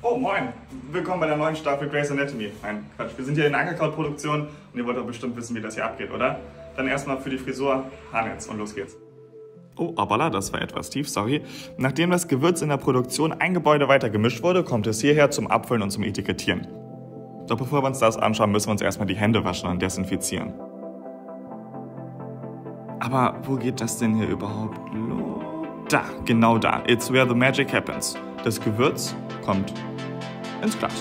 Oh, moin. Willkommen bei der neuen Staffel Grey's Anatomy. Nein, Quatsch. Wir sind hier in der Ankerkraut-Produktion und ihr wollt doch bestimmt wissen, wie das hier abgeht, oder? Dann erstmal für die Frisur Haarnetz und los geht's. Oh, hoppala, das war etwas tief, sorry. Nachdem das Gewürz in der Produktion ein Gebäude weiter gemischt wurde, kommt es hierher zum Abfüllen und zum Etikettieren. Doch bevor wir uns das anschauen, müssen wir uns erstmal die Hände waschen und desinfizieren. Aber wo geht das denn hier überhaupt los? Da, genau da. It's where the magic happens. Das Gewürz kommt ins Glas.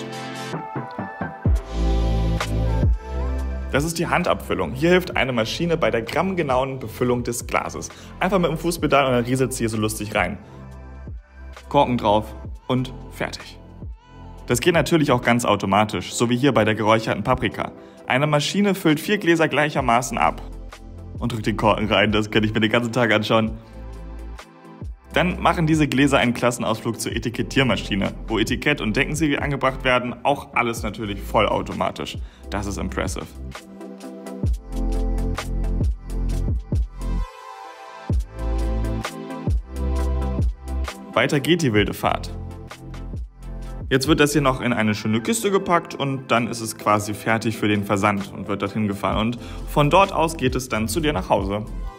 Das ist die Handabfüllung. Hier hilft eine Maschine bei der grammgenauen Befüllung des Glases. Einfach mit dem Fußpedal und dann rieselt sie hier so lustig rein. Korken drauf und fertig. Das geht natürlich auch ganz automatisch, so wie hier bei der geräucherten Paprika. Eine Maschine füllt 4 Gläser gleichermaßen ab und drückt den Korken rein. Das kann ich mir den ganzen Tag anschauen. Dann machen diese Gläser einen Klassenausflug zur Etikettiermaschine, wo Etikett und Deckensiegel angebracht werden, auch alles natürlich vollautomatisch. Das ist impressive. Weiter geht die wilde Fahrt. Jetzt wird das hier noch in eine schöne Kiste gepackt und dann ist es quasi fertig für den Versand und wird dorthin gefahren. Und von dort aus geht es dann zu dir nach Hause.